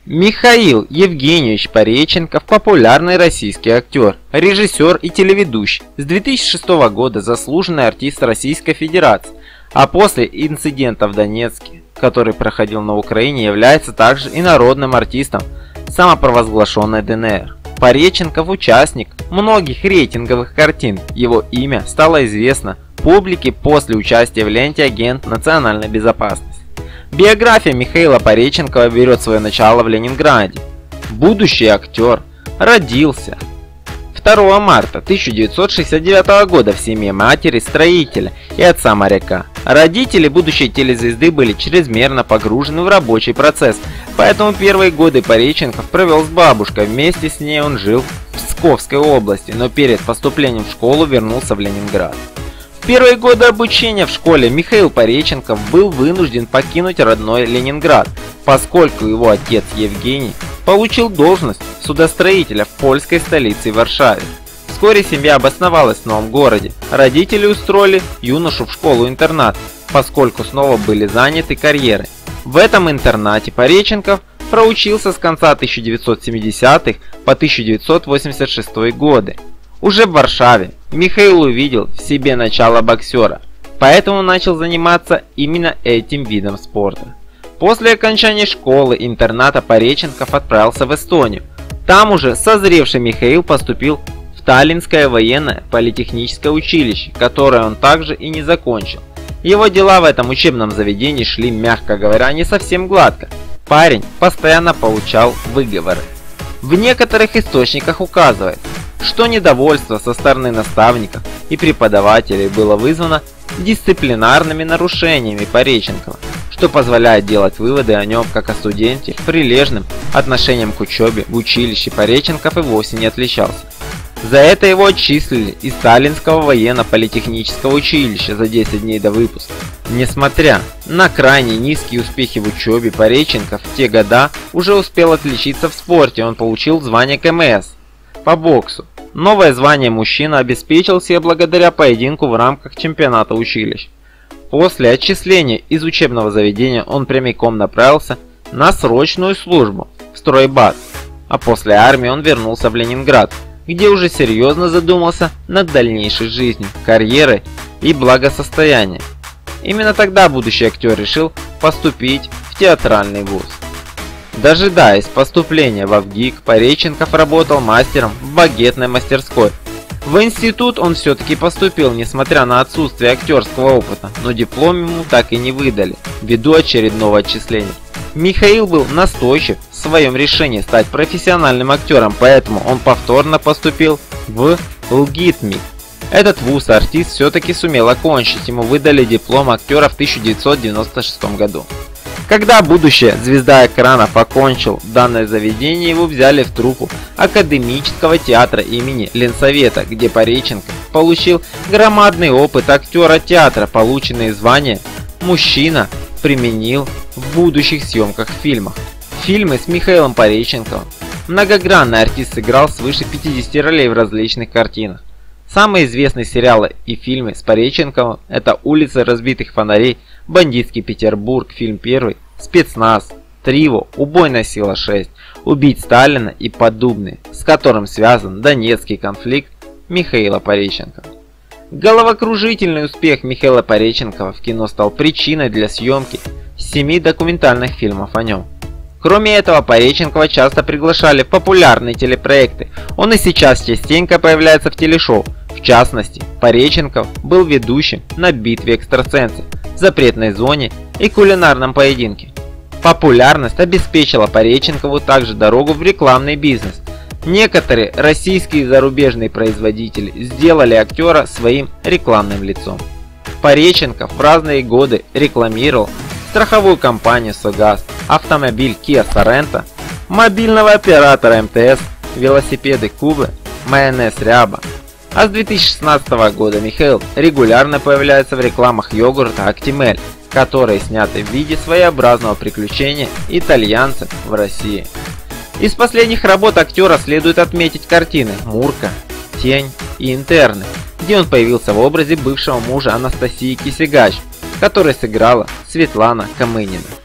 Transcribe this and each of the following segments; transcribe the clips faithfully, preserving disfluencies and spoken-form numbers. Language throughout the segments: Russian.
Михаил Евгеньевич Пореченков – популярный российский актер, режиссер и телеведущий. С две тысячи шестого года заслуженный артист Российской Федерации, а после инцидента в Донецке, который проходил на Украине, является также и народным артистом самопровозглашенной ДНР. Пореченков – участник многих рейтинговых картин. Его имя стало известно публике после участия в ленте «Агент национальной безопасности». Биография Михаила Пореченкова берет свое начало в Ленинграде. Будущий актер родился второго марта тысяча девятьсот шестьдесят девятого года в семье матери строителя и отца моряка. Родители будущей телезвезды были чрезмерно погружены в рабочий процесс, поэтому первые годы Пореченков провел с бабушкой. Вместе с ней он жил в Псковской области, но перед поступлением в школу вернулся в Ленинград. В первые годы обучения в школе Михаил Пореченков был вынужден покинуть родной Ленинград, поскольку его отец Евгений получил должность судостроителя в польской столице Варшаве. Вскоре семья обосновалась в новом городе. Родители устроили юношу в школу-интернат, поскольку снова были заняты карьерой. В этом интернате Пореченков проучился с конца тысяча девятьсот семидесятых по тысяча девятьсот восемьдесят шестой годы. Уже в Варшаве Михаил увидел в себе начало боксера, поэтому начал заниматься именно этим видом спорта. После окончания школы-интерната Пореченков отправился в Эстонию. Там уже созревший Михаил поступил в Таллинское военное политехническое училище, которое он также и не закончил. Его дела в этом учебном заведении шли, мягко говоря, не совсем гладко. Парень постоянно получал выговоры. В некоторых источниках указывается, что недовольство со стороны наставников и преподавателей было вызвано дисциплинарными нарушениями Пореченкова, что позволяет делать выводы о нем как о студенте. Прилежным отношением к учебе в училище Пореченков и вовсе не отличался. За это его отчислили из Таллинского военно-политехнического училища за десять дней до выпуска. Несмотря на крайне низкие успехи в учебе, Пореченков в те года уже успел отличиться в спорте. Он получил звание ка эм эс по боксу. Новое звание мужчина обеспечил себе благодаря поединку в рамках чемпионата училищ. После отчисления из учебного заведения он прямиком направился на срочную службу в стройбат, а после армии он вернулся в Ленинград, где уже серьезно задумался над дальнейшей жизнью, карьерой и благосостоянием. Именно тогда будущий актер решил поступить в театральный вуз. Дожидаясь поступления в ВГИК, Пореченков работал мастером в багетной мастерской. В институт он все-таки поступил, несмотря на отсутствие актерского опыта, но диплом ему так и не выдали, ввиду очередного отчисления. Михаил был настойчив в своем решении стать профессиональным актером, поэтому он повторно поступил в ЛГИТМИ. Этот вуз артист все-таки сумел окончить, ему выдали диплом актера в тысяча девятьсот девяносто шестом году. Когда будущая звезда экранов окончил данное заведение, его взяли в труппу Академического театра имени Ленсовета, где Пореченков получил громадный опыт актера театра. Полученные звания мужчина применил в будущих съемках в фильмах. Фильмы с Михаилом Пореченковым. Многогранный артист сыграл свыше пятидесяти ролей в различных картинах. Самые известные сериалы и фильмы с Пореченковым – это «Улица разбитых фонарей», «Бандитский Петербург», фильм первый, «Спецназ», «Триво», «Убойная сила шесть», «Убить Сталина» и «Поддубный», с которым связан Донецкий конфликт Михаила Пореченкова. Головокружительный успех Михаила Пореченкова в кино стал причиной для съемки семи документальных фильмов о нем. Кроме этого, Пореченкова часто приглашали в популярные телепроекты. Он и сейчас частенько появляется в телешоу. В частности, Пореченков был ведущим на «Битве экстрасенсов», «Запретной зоне» и «Кулинарном поединке». Популярность обеспечила Пореченкову также дорогу в рекламный бизнес. Некоторые российские и зарубежные производители сделали актера своим рекламным лицом. Пореченков в разные годы рекламировал страховую компанию «Согаз», автомобиль Kia Sorento, мобильного оператора эм тэ эс, велосипеды Кубы, майонез Ряба. А с две тысячи шестнадцатого года Михаил регулярно появляется в рекламах йогурта Актимель, которые сняты в виде своеобразного приключения итальянцев в России. Из последних работ актера следует отметить картины «Мурка», «Тень» и «Интерны», где он появился в образе бывшего мужа Анастасии Кисигач, которой сыграла Светлана Камынина.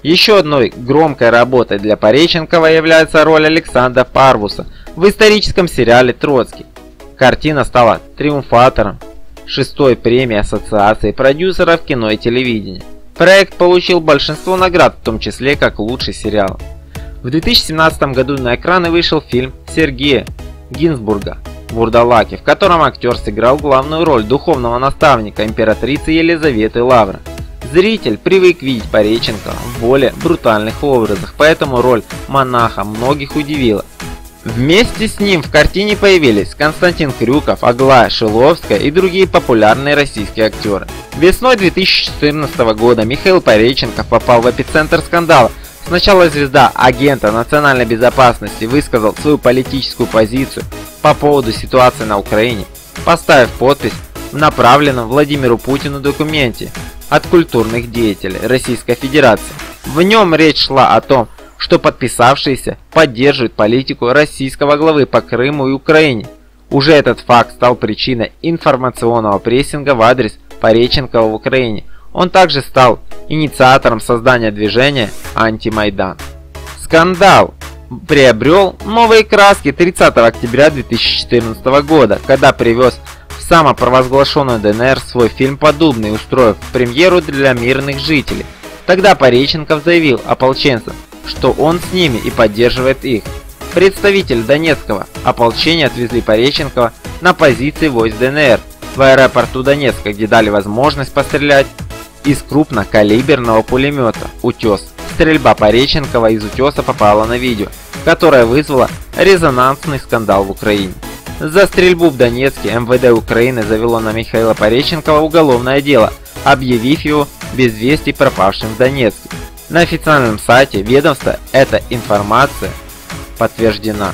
Еще одной громкой работой для Пореченкова является роль Александра Парвуса в историческом сериале «Троцкий». Картина стала триумфатором шестой премии Ассоциации продюсеров кино и телевидения. Проект получил большинство наград, в том числе как лучший сериал. В две тысячи семнадцатом году на экраны вышел фильм Сергея Гинзбурга «Вурдалаки», в котором актер сыграл главную роль духовного наставника императрицы Елизаветы Лавры. Зритель привык видеть Пореченкова в более брутальных образах, поэтому роль монаха многих удивила. Вместе с ним в картине появились Константин Крюков, Аглая Шиловская и другие популярные российские актеры. Весной две тысячи четырнадцатого года Михаил Пореченков попал в эпицентр скандала. Сначала звезда агента национальной безопасности высказал свою политическую позицию по поводу ситуации на Украине, поставив подпись в направленном Владимиру Путину документе от культурных деятелей Российской Федерации. В нем речь шла о том, что подписавшиеся поддерживают политику российского главы по Крыму и Украине. Уже этот факт стал причиной информационного прессинга в адрес Пореченкова в Украине. Он также стал инициатором создания движения «Антимайдан». Скандал приобрел новые краски тридцатого октября две тысячи четырнадцатого года, когда привез в самопровозглашенную ДНР свой фильм «Поддубный», устроив премьеру для мирных жителей. Тогда Пореченков заявил ополченцам, что он с ними и поддерживает их. Представители Донецкого ополчения отвезли Пореченкова на позиции войск ДНР в аэропорту Донецка, где дали возможность пострелять из крупнокалиберного пулемета «Утес». Стрельба Пореченкова из «Утеса» попала на видео, которое вызвало резонансный скандал в Украине. За стрельбу в Донецке эм вэ дэ Украины завело на Михаила Пореченкова уголовное дело, объявив его без вести пропавшим в Донецке. На официальном сайте ведомства эта информация подтверждена.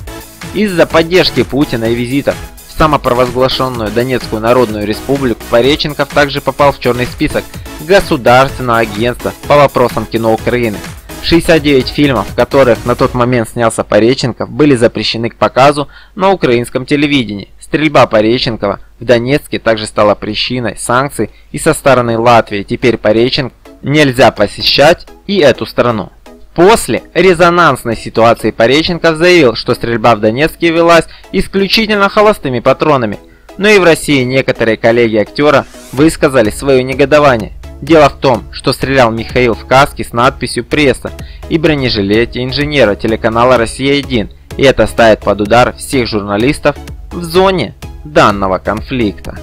Из-за поддержки Путина и визитов в самопровозглашенную Донецкую Народную Республику Пореченков также попал в черный список Государственного агентства по вопросам кино Украины. шестьдесят девять фильмов, в которых на тот момент снялся Пореченков, были запрещены к показу на украинском телевидении. Стрельба Пореченкова в Донецке также стала причиной санкций и со стороны Латвии. Теперь Пореченков нельзя посещать и эту страну. После резонансной ситуации Пореченков заявил, что стрельба в Донецке велась исключительно холостыми патронами. Но и в России некоторые коллеги актера высказали свое негодование. Дело в том, что стрелял Михаил в каске с надписью «Пресса» и бронежилете инженера телеканала «Россия один», и это ставит под удар всех журналистов в зоне данного конфликта.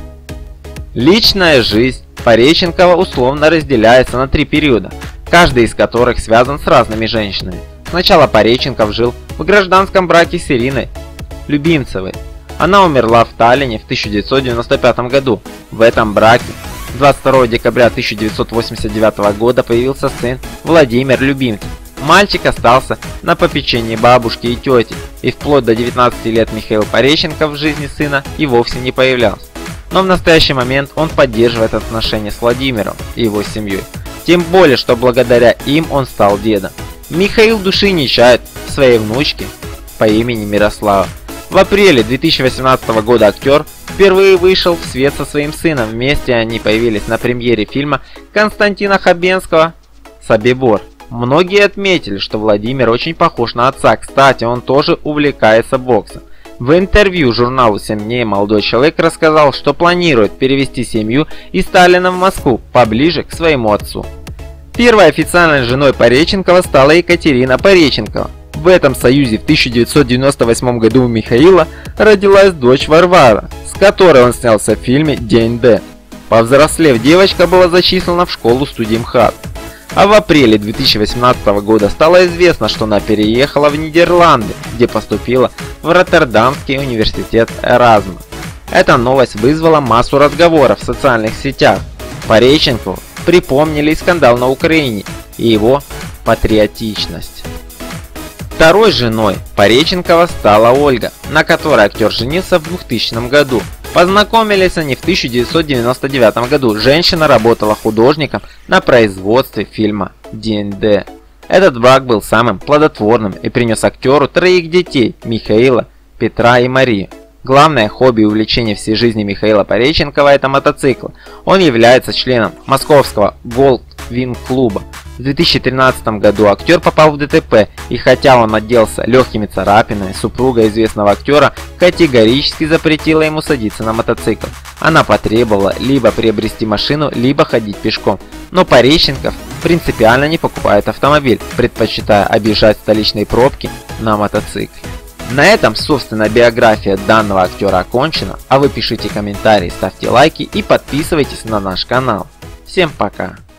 Личная жизнь Пореченкова условно разделяется на три периода, каждый из которых связан с разными женщинами. Сначала Пореченков жил в гражданском браке с Ириной Любимцевой. Она умерла в Таллине в тысяча девятьсот девяносто пятом году. В этом браке двадцать второго декабря тысяча девятьсот восемьдесят девятого года появился сын Владимир Любимцев. Мальчик остался на попечении бабушки и тети, и вплоть до девятнадцати лет Михаил Пореченков в жизни сына и вовсе не появлялся. Но в настоящий момент он поддерживает отношения с Владимиром и его семьей. Тем более, что благодаря им он стал дедом. Михаил души не чает в своей внучке по имени Мирослава. В апреле две тысячи восемнадцатого года актер впервые вышел в свет со своим сыном. Вместе они появились на премьере фильма Константина Хабенского «Собибор». Многие отметили, что Владимир очень похож на отца. Кстати, он тоже увлекается боксом. В интервью журналу «семь дней» молодой человек рассказал, что планирует перевести семью из Таллина в Москву, поближе к своему отцу. Первой официальной женой Пореченкова стала Екатерина Пореченкова. В этом союзе в тысяча девятьсот девяносто восьмом году у Михаила родилась дочь Варвара, с которой он снялся в фильме «День Д». Повзрослев, девочка была зачислена в школу-студию МХАТ. А в апреле две тысячи восемнадцатого года стало известно, что она переехала в Нидерланды, где поступила в Роттердамский университет Эразма. Эта новость вызвала массу разговоров в социальных сетях. Пореченкову припомнили скандал на Украине и его патриотичность. Второй женой Пореченкова стала Ольга, на которой актер женился в двухтысячном году. Познакомились они в тысяча девятьсот девяносто девятом году. Женщина работала художником на производстве фильма «День Д». Этот брак был самым плодотворным и принес актеру троих детей – Михаила, Петра и Марию. Главное хобби и увлечение всей жизни Михаила Пореченкова – это мотоциклы. Он является членом московского Goldwing клуба. В две тысячи тринадцатом году актер попал в ДТП, и хотя он отделался легкими царапинами, супруга известного актера категорически запретила ему садиться на мотоцикл. Она потребовала либо приобрести машину, либо ходить пешком. Но Пореченков принципиально не покупает автомобиль, предпочитая объезжать столичные пробки на мотоцикле. На этом, собственно, биография данного актера окончена, а вы пишите комментарии, ставьте лайки и подписывайтесь на наш канал. Всем пока!